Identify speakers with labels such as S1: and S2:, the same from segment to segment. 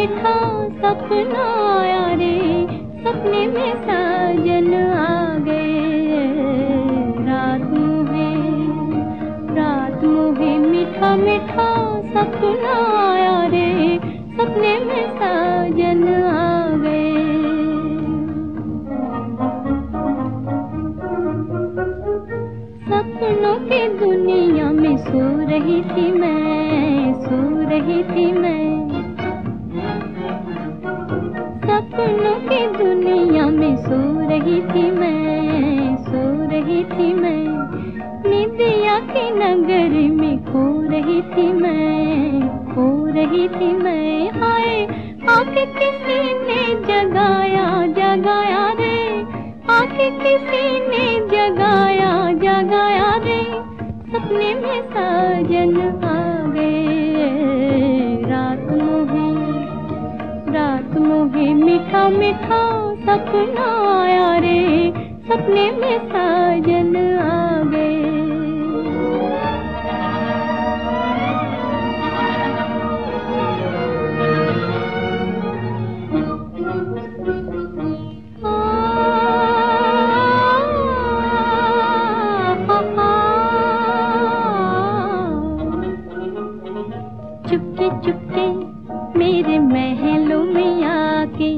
S1: मीठा सपना आया रे, सपने में साजन आ गए। रात मोहे मीठा मीठा सपना आया रे, सपने में साजन आ गए। सपनों की दुनिया में सो रही थी मैं, सो रही थी मैं। सपनों की दुनिया में सो रही थी मैं, सो रही थी मैं। निदिया के नगर में खो रही थी मैं, खो रही थी मैं। हाय आके किसी ने जगाया, जगाया रे, आके किसी ने जगाया, जगाया रे। सपने में साजन आ गए। रात मोहे मीठा मीठा सपना आया रे, सपने में साजन आ गए। चुपके चुपके मेरे महलों में आके,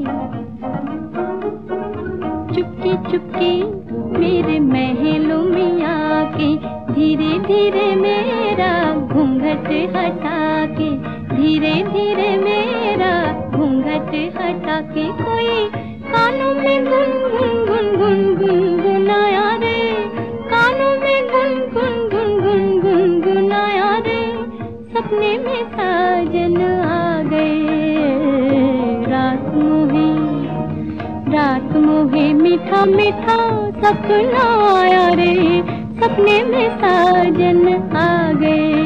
S1: चुपके चुपके मेरे महलों में आके, धीरे धीरे मेरा घूंघट हटा के, धीरे धीरे मेरा घूंघट हटा के। कोई कानों में गुन गुन गुन गुन गुन गुनाया रे, कानों में गुन गुन गुन गुन गुन गुनाया रे। सपने में साजन आ गए। रात मोहे मीठा मीठा सपना आया रे, सपने में साजन आ गए।